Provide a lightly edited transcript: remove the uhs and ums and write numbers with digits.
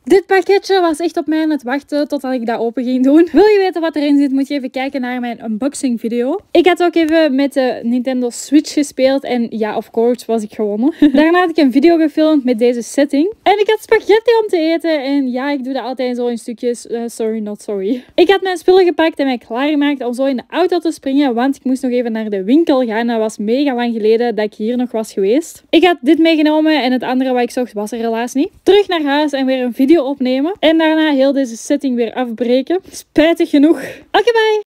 Dit pakketje was echt op mij aan het wachten totdat ik dat open ging doen. Wil je weten wat erin zit, moet je even kijken naar mijn unboxing video. Ik had ook even met de Nintendo Switch gespeeld en ja, of course was ik gewonnen. Daarna had ik een video gefilmd met deze setting. En ik had spaghetti om te eten en ja, ik doe dat altijd zo in stukjes. Sorry, not sorry. Ik had mijn spullen gepakt en mij klaargemaakt om zo in de auto te springen, want ik moest nog even naar de winkel gaan. Dat was mega lang geleden dat ik hier nog was geweest. Ik had dit meegenomen en het andere wat ik zocht was er helaas niet. Terug naar huis en weer een video opnemen. En daarna heel deze setting weer afbreken. Spijtig genoeg. Oké, bye!